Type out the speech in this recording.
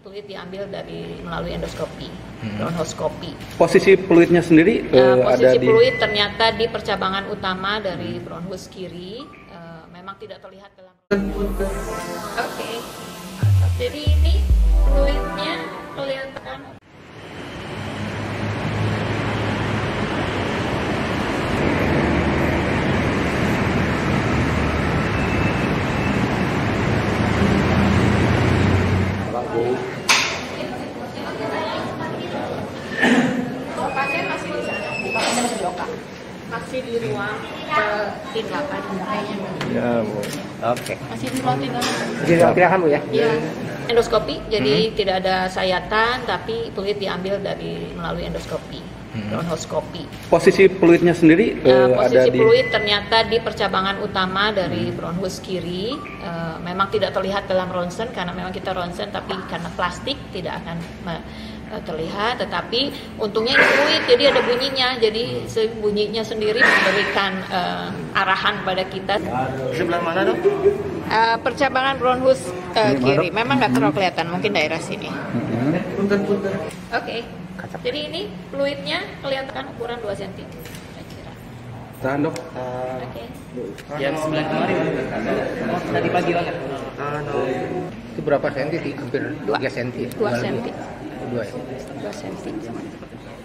fluid diambil melalui endoskopi, bronkoskopi. Posisi fluidnya sendiri posisi fluid ternyata di percabangan utama dari bronchus kiri, memang tidak terlihat dalam. Oke. Jadi ini fluidnya kelihatan. Pasien masih di sana, pasien masih di OKA, masih di ruang tindakan. Ya, Bu. Oke. Masih di ruang tindakan. Silakan, Bu ya. Iya. Endoskopi, jadi tidak ada sayatan, tapi fluid diambil melalui endoskopi, bronkoskopi. Posisi fluidnya sendiri posisi fluid ternyata di percabangan utama dari bronchus kiri, memang tidak terlihat dalam ronsen karena memang kita ronsen, tapi karena plastik tidak akan terlihat, tetapi untungnya ini fluid, jadi ada bunyinya, jadi bunyinya sendiri memberikan arahan pada kita. Sebelah mana, Dok? Percabangan bronchus kiri, memang nggak terlalu kelihatan, mungkin daerah sini. Punten. Oke. Jadi ini fluidnya kelihatan ukuran 2 cm. Tahan, Dok. Oke. Yang sebelah kemarin. Oh, tadi pagi banget. Itu berapa senti sih? Hampir 3 senti. 2 cm. 2 ya? 2 cm.